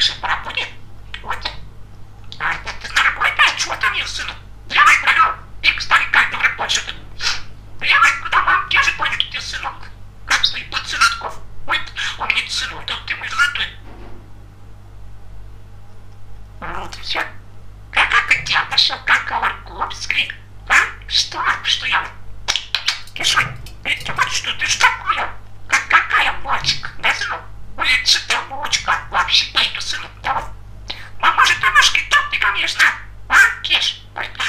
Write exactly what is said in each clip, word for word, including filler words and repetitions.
тише, пора будет. Вот. А, ты на работе, а чего там, сыну? Давай, провел. И, кстати, как добрый больше. Давай, куда вам держит, пойдет ты, сынок? Как стоит под сынотков? Ой, он не сынок, да ты мой золотой. Вот и все. Как это тебя нашел, как говорку, скрик? А? Что? Что я? Ты что? Ты вот что, ты что такое? Как, какая мочка? Да, сынок? Улица-то мочка. Вообще, пойду, сынок, давай. А может, ты ножки топ ты, конечно? А, Кеш?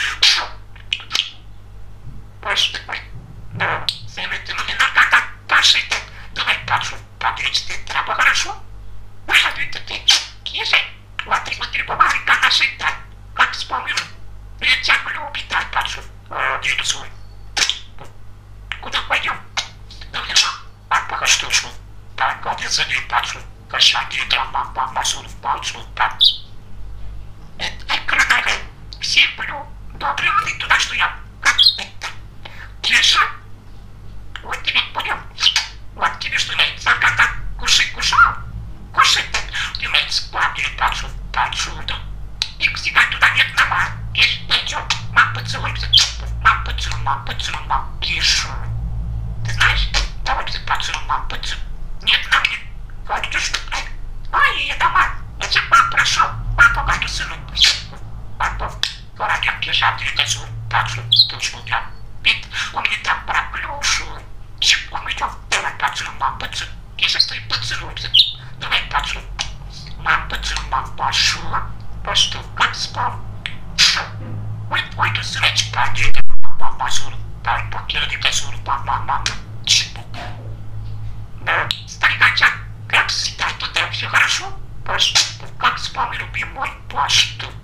Больше, да, сами ты мне надо, Паша, давай, Пашу, подлечь ты, трапа, хорошо? Ну, это ты, Кеша, вот, ты смотри, помарика наша, так, как вспомнил, я тебя люблю, так, Пашу, деду свой. Куда пойдем? Да, я же, папа, а что, что? Так, вот я за ней, Пашу, кошаки, драма, мама, сон, паучу, так. Это, красавец, все плю, добрый, ты туда, что я, как это? Кеша, вот тебе, понял? Вот тебе что нравится, как так, кушай, кушал? Кушай, ты нравится, папе, пачу, пачу, да. И всегда туда нет нама, Кеш, пойдем, мам, поцелуемся, мам, поцелуй, мам, поцелуй, мам, Кеша. Ты знаешь, давай ты поцелуй, мам, поцелуй. Нет, нам нет, вот ты что, ай, я дома, я тебя мам прошел, папа, папа, сыну, папа, городя, Кеша, ты поцелуй, пачу, точно, я. Ведь он мне там проклюшил. Он идет, давай поцелуй, мам, поцелуй. Кеша стоит, поцелуемся. Давай поцелуй. Мам, поцелуй, мам, пошла. Пошла, как спал. Ой, ой, ты срачь, пойди, мам, поцелуй. Давай, покерди, поцелуй, мам, мам, мам. Чипу. Да, старикача, как всегда, тут все хорошо? Пошла, как спал, любимый, пошла.